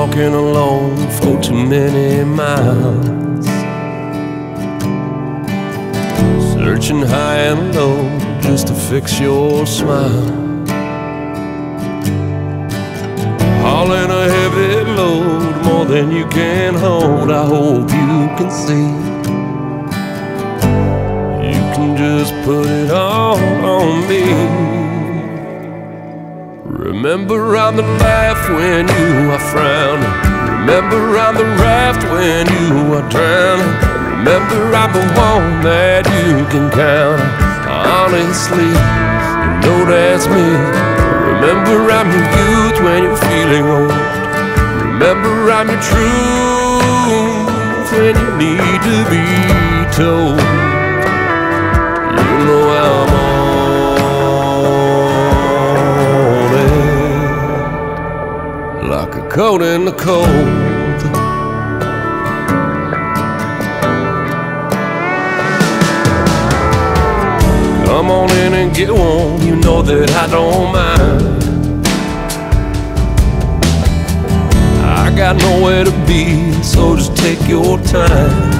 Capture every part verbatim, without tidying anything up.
walking alone for too many miles, searching high and low just to fix your smile, hauling a heavy load more than you can hold. I hope you can see you can just put it all on me. Remember I'm the laugh when you are frowning. Remember I'm the raft when you are drowning. Remember I'm the one that you can count on. Honestly, you know that's me. Remember I'm your youth when you're feeling old. Remember I'm your truth when you need to be told. You know I'm on like a coat in the cold. Come on in and get warm, you know that I don't mind. I got nowhere to be, so just take your time.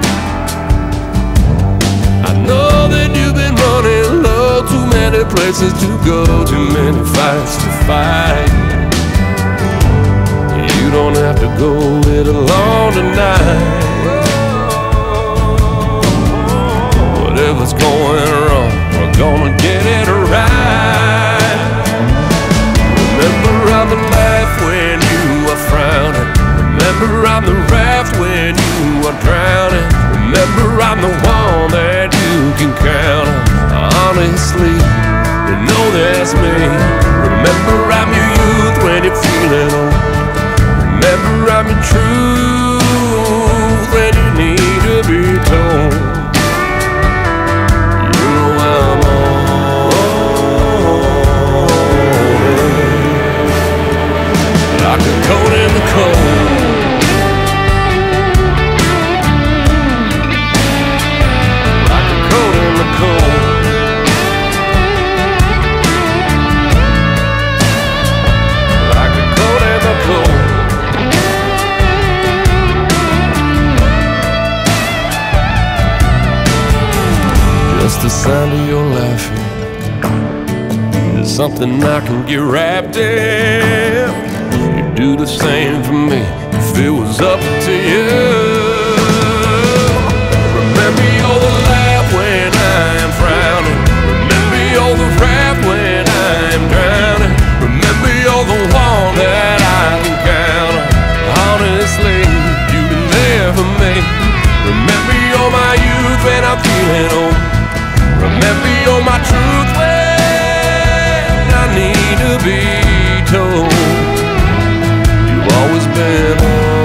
I know that you've been running low, too many places to go, too many fights to fight. You don't have to go it alone tonight. Whatever's going wrong, we're gonna get it right. Remember I'm the laugh when you are frowning. Remember I'm the raft when you are drowning. Remember I'm the one that you can count on. Honestly, you know that's me. Remember I'm your youth when you're feeling old. Remember I'm your truth when you need to be told. You know I'm on it, like a coat in the cold. Like a coat in the cold. Like a coat in the cold. Just the sound of your laughing is something I can get wrapped in. You do the same for me if it was up to you. Remember you're the laugh when I am frowning. Remember you're the raft when I am drowning. Remember you're the one that I can count on. Honestly, you've been there for me. Remember you're my youth when I'm feeling old. Remember you're my truth when I need to be told. You've always been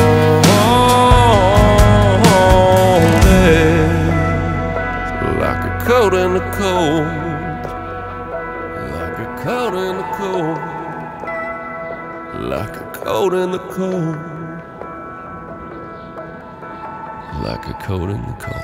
on it, like a coat in the cold. Like a coat in the cold. Like a coat in the cold. Like a coat in the cold.